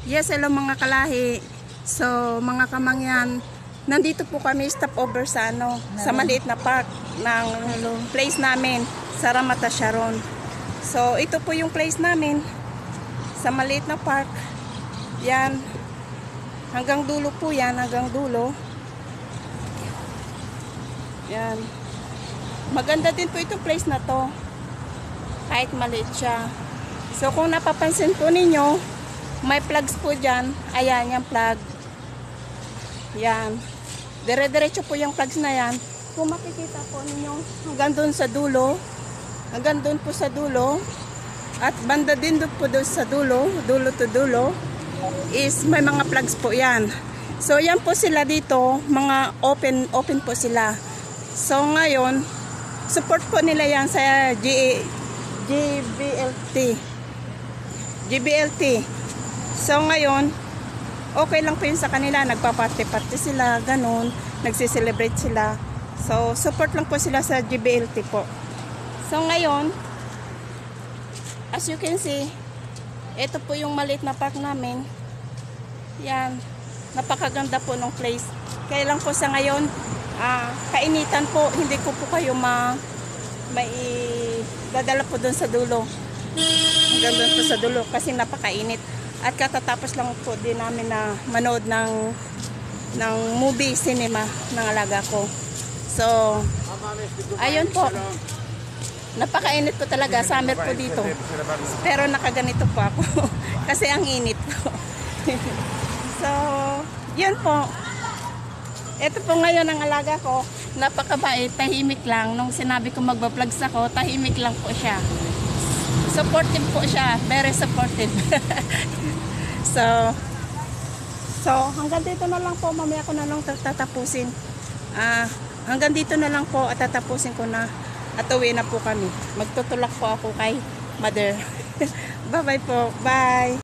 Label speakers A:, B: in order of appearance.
A: Yes, hello mga kalahi. So, mga kamangyan, nandito po kami stopover sa sa maliit na park ng place namin sa Ramata Sharon. So, ito po yung place namin sa maliit na park. Yan. Hanggang dulo po yan, hanggang dulo. Yan. Maganda din po itong place na to. Kahit maliit siya. So, kung napapansin po ninyo, may plugs po dyan. Ayan, yung plug. Yan. Dire-diretso po yung plugs na yan. Kung makikita po ninyo, hanggang doon sa dulo. Hanggang doon po sa dulo. At banda din doon po doon sa dulo. Dulo to dulo. Is may mga plugs po yan. So, yan po sila dito. Mga open po sila. So, ngayon, support po nila yan sa GBLT. So ngayon, okay lang po yun sa kanila. Nagpa-party sila, ganun. Nagsiselebrate sila. So, support lang po sila sa GBLT po. So ngayon, as you can see, ito po yung maliit na park namin. Yan. Napakaganda po ng place. Kaya lang po sa ngayon, kainitan po. Hindi ko po kayo dadala po doon sa dulo. Hanggang doon po sa dulo kasi napakainit. At katatapos lang po din namin na manood ng movie cinema ng alaga ko. So, ayun po. Napakainit po talaga. Summer po dito. Pero nakaganito po ako. Kasi ang init po. So, yun po. Ito po ngayon ang alaga ko. Napakabait. Tahimik lang. Nung sinabi ko magba-vlogs ako, tahimik lang po siya. Supportive po siya. Very supportive. So, hanggang dito na lang po. Mamaya ko na lang tatapusin. Hanggang dito na lang po at tatapusin ko na. At uwi na po kami. Magtutulak po ako kay Mother. Bye-bye po. Bye.